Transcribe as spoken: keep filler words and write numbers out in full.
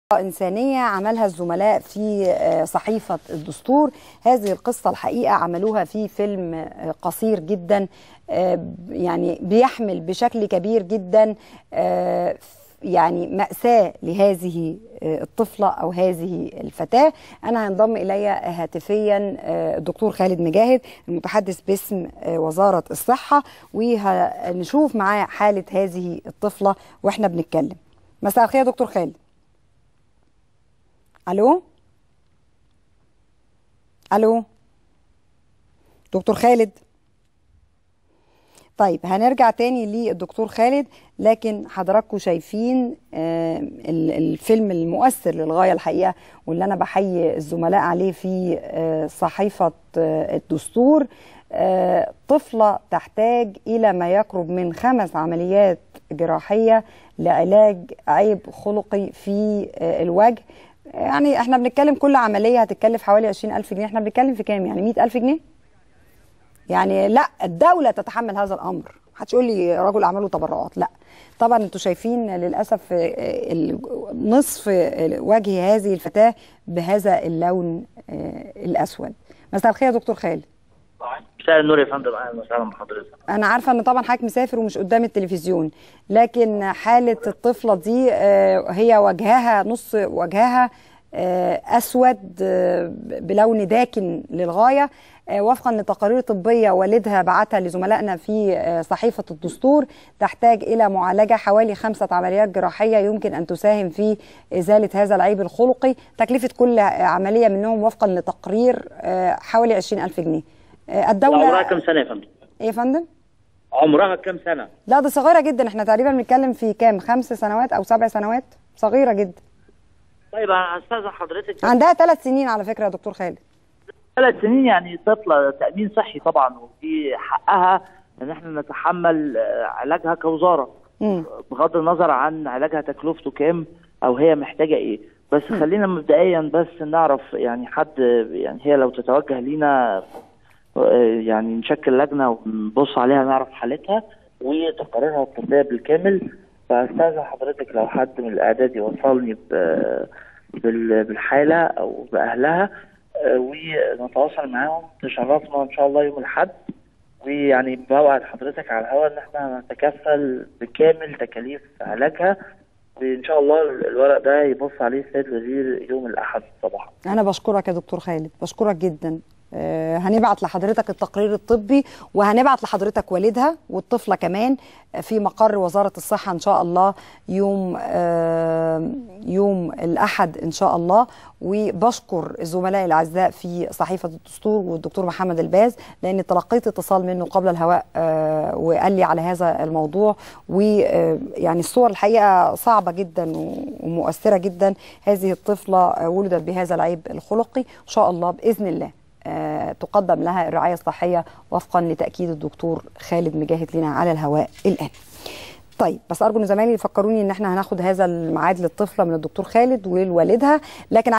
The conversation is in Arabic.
إنسانية عملها الزملاء في صحيفة الدستور. هذه القصة الحقيقة عملوها في فيلم قصير جدا، يعني بيحمل بشكل كبير جدا يعني مأساة لهذه الطفلة أو هذه الفتاة. أنا هينضم إلي هاتفيا الدكتور خالد مجاهد المتحدث باسم وزارة الصحة، وهنشوف معاه حالة هذه الطفلة وإحنا بنتكلم. مساء الخير دكتور خالد. الو الو دكتور خالد. طيب هنرجع تاني للدكتور خالد، لكن حضراتكم شايفين الفيلم المؤثر للغاية الحقيقة، واللي أنا بحيي الزملاء عليه في صحيفة الدستور. طفلة تحتاج إلى ما يقرب من خمس عمليات جراحية لعلاج عيب خلقي في الوجه. يعني احنا بنتكلم كل عملية هتتكلف حوالي عشرين ألف جنيه، احنا بنتكلم في كام؟ يعني مئة ألف جنيه؟ يعني لا، الدولة تتحمل هذا الأمر. محدش يقول لي رجل أعمال وتبرعات، لا طبعا. انتوا شايفين للأسف نصف وجه هذه الفتاة بهذا اللون الأسود. مساء الخير يا دكتور خالد. مساء النور يا فندم، اهلا وسهلا بحضرتك. انا عارفه ان طبعا حضرتك مسافر ومش قدام التلفزيون، لكن حاله الطفله دي هي وجهها نص وجهها اسود بلون داكن للغايه، وفقا لتقارير طبيه والدها بعتها لزملائنا في صحيفه الدستور. تحتاج الى معالجه حوالي خمسه عمليات جراحيه يمكن ان تساهم في ازاله هذا العيب الخلقي. تكلفه كل عمليه منهم وفقا لتقرير حوالي عشرين ألف جنيه. الدولة عمرها كم سنة يا فندم؟ ايه يا فندم؟ عمرها كم سنة؟ لا ده صغيرة جدا، احنا تقريبا بنتكلم في كام؟ خمس سنوات أو سبع سنوات، صغيرة جدا. طيب أنا أستاذن حضرتك، عندها ثلاث سنين على فكرة يا دكتور خالد. ثلاث سنين يعني طفلة، تأمين صحي طبعا، ودي حقها إن احنا نتحمل علاجها كوزارة، مم. بغض النظر عن علاجها تكلفته كام أو هي محتاجة إيه. بس مم. خلينا مبدئيا بس نعرف يعني حد، يعني هي لو تتوجه لينا يعني نشكل لجنه ونبص عليها نعرف حالتها وتقاريرها الطبيه بالكامل. فاستاذن حضرتك لو حد من الاعداد يوصلني بالحاله او باهلها ونتواصل معاهم، تشرفنا ان شاء الله يوم الاحد. ويعني بوعد حضرتك على الهواء ان احنا نتكفل بكامل تكاليف علاجها، وان شاء الله الورق ده يبص عليه السيد الوزير يوم الاحد صباحا. انا بشكرك يا دكتور خالد، بشكرك جدا. آه هنبعت لحضرتك التقرير الطبي، وهنبعت لحضرتك والدها والطفلة كمان في مقر وزارة الصحة إن شاء الله يوم آه يوم الأحد إن شاء الله. وبشكر الزملاء الأعزاء في صحيفة الدستور والدكتور محمد الباز، لأن تلقيت اتصال منه قبل الهواء آه وقال لي على هذا الموضوع. ويعني الصور الحقيقة صعبة جدا ومؤثرة جدا. هذه الطفلة ولدت بهذا العيب الخلقي، إن شاء الله بإذن الله آه تقدم لها الرعاية الصحية وفقا لتأكيد الدكتور خالد مجاهد لنا على الهواء الآن. طيب بس أرجو إن زمايلي يفكروني إن احنا هناخد هذا الميعاد للطفلة من الدكتور خالد ولوالدها، لكن